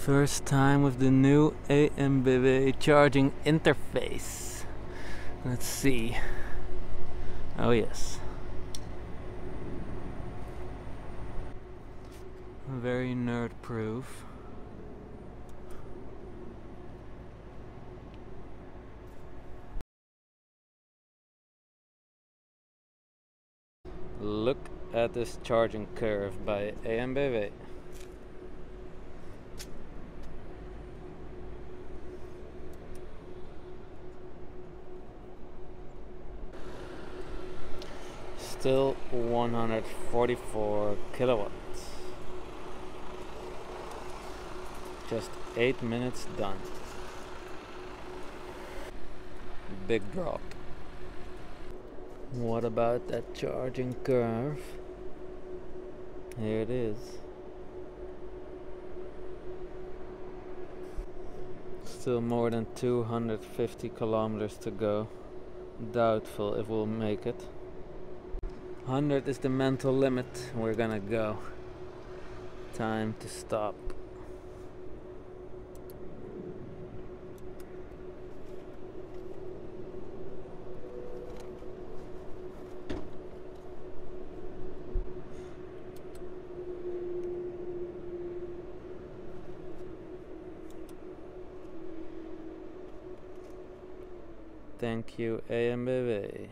First time with the new EnBW charging interface. Let's see. Oh yes. Very nerd proof. Look at this charging curve by EnBW. Still 144 kilowatts. Just 8 minutes done. Big drop. What about that charging curve? Here it is. Still more than 250 kilometers to go. Doubtful if we'll make it. 100 is the mental limit. We're gonna go. Time to stop. Thank you, EnBW.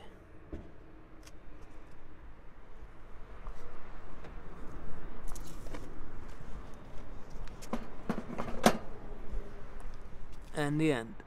And the end.